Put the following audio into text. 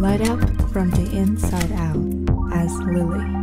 Light up from the inside out as Lily.